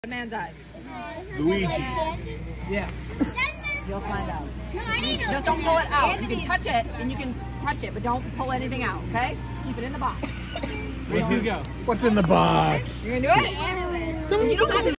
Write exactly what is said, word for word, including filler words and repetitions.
Man's eyes. Luigi. Yeah. You'll find out. Just don't pull it out. You can touch it and you can touch it, but don't pull anything out, okay? Keep it in the box. Where'd you go? What's in the box? You're gonna do it? You don't have to